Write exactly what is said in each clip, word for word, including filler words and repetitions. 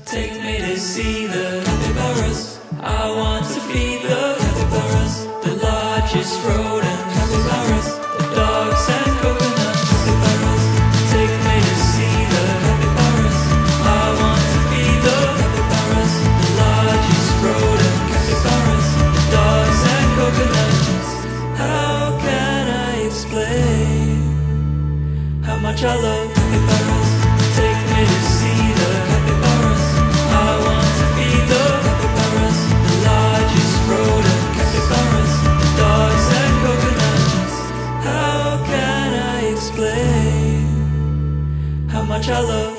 Take me to see the capybaras. I want to feed the capybaras, the largest rodent capybaras, the dogs and coconut capybaras. Take me to see the capybaras. I want to feed the capybaras, the largest rodent capybaras, the dogs and coconuts. How can I explain how much I love capybaras? Take me to see the capybaras. I want to feed the capybaras, the largest rodent capybaras, the dogs and coconuts. How can I explain how much I love?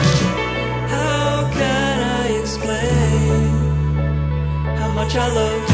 How much I love